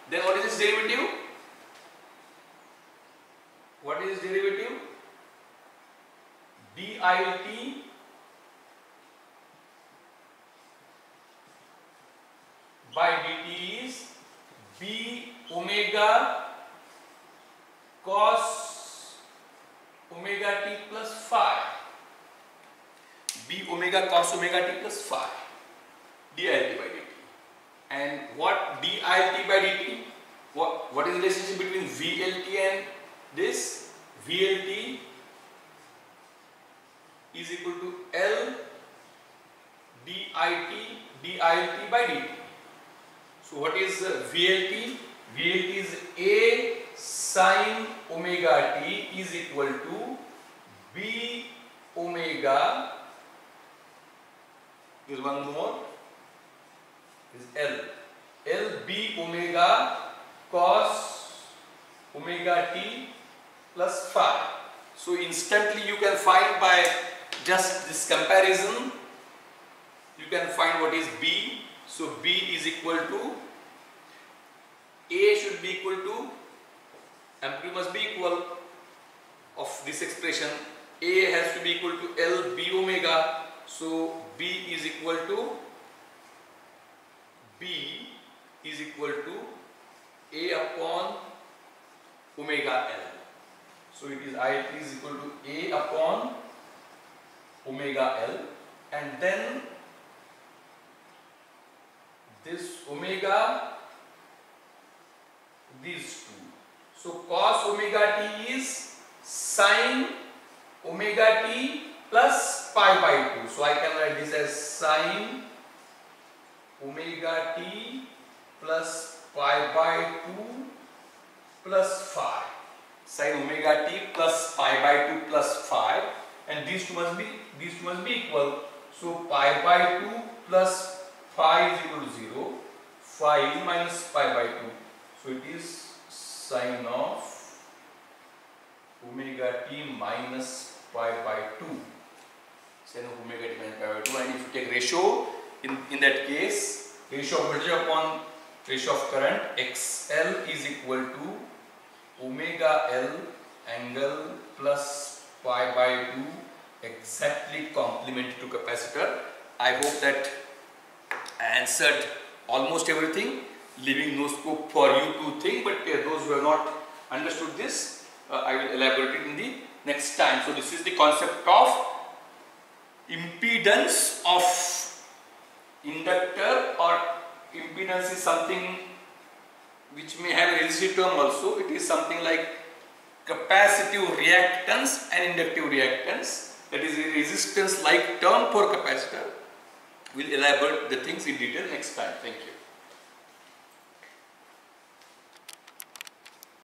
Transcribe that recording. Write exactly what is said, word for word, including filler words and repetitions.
Then what is its derivative? What is its derivative? dilt by dt is b omega cos omega t plus phi. B omega cos omega t plus phi. dilt by dt. And what dilt by dt? What, what is the relationship between V L T and this? V L T is equal to L dit dilt by dt. So what is uh, V L T? V L T is A sin omega t is equal to B omega. Is one more. Is L. L B omega cos omega t plus phi. So instantly you can find by just this comparison, you can find what is B. So B is equal to, A should be equal to, amplitude must be equal of this expression. A has to be equal to L B omega. So B is equal to, B is equal to A upon omega L. So it is I is equal to A upon omega L, and then this omega, these two. So cos omega t is sin omega t plus pi by two. So I can write this as sin omega t plus pi by two plus phi. Sin omega t plus pi by two plus phi, and these two must be these two must be equal. So pi by two plus phi is equal to zero. Phi is minus pi by two. So it is sin of omega t minus pi by two. Sin of omega t minus pi by two. And if you take ratio, in, in that case, ratio of voltage upon ratio of current, X L is equal to omega L angle plus pi by two, exactly complement to capacitor. I hope that I answered almost everything, leaving no scope for you to think, but uh, those who have not understood this, uh, I will elaborate it in the next time. So this is the concept of impedance of inductor, or impedance is something which may have a resistive term also. It is something like capacitive reactance and inductive reactance. That is a resistance like term for capacitor. We will elaborate the things in detail next time. Thank you.